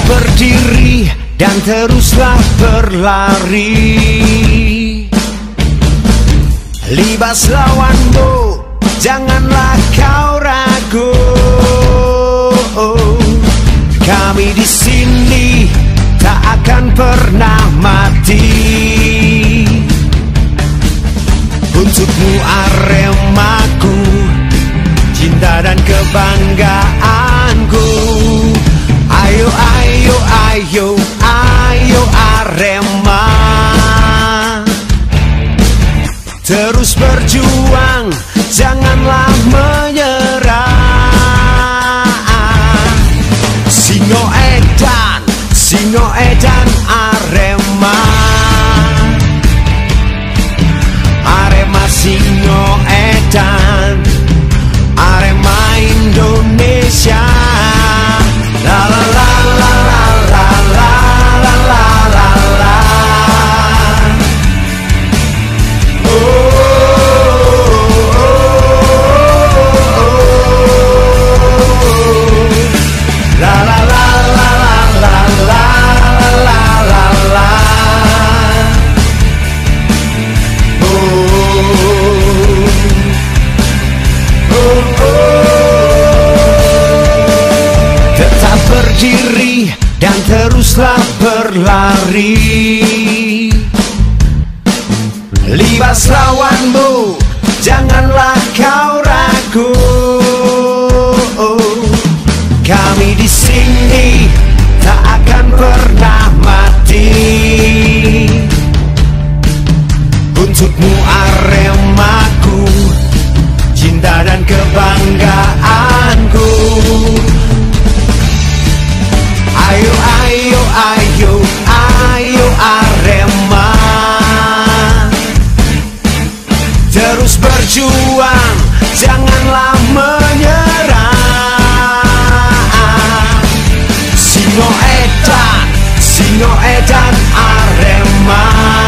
berdiri dan teruslah berlari. Libas lawanmu, janganlah kau ragu. Kami di sini tak akan pernah mati. Untukmu Aremaku, cinta dan kebanggaanku. Ayo, ayo, ayo, ayo Arema, terus berjuang, janganlah menyerah. Singo Edan Arema, Arema Singo Edan, Arema Indonesia. La la la la la la la la la la la. Oh, oh, oh, oh, oh. La la la la la la la la la la. Oh, oh, oh. Tetap berdiri dan teruslah berlari. Libas lawanmu, janganlah kau ragu. Kami di sini tak akan pernah mati. Untukmu Aremaku, cinta dan kebanggaanku. Ayo, ayo, ayo, ayo Arema, terus berjuang, janganlah menyerah. Singo Edan Arema,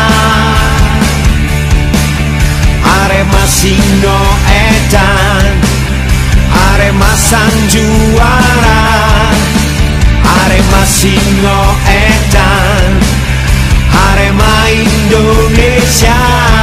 Arema Singo Edan, Arema sang juara. Arema Singo Edan, Arema Indonesia.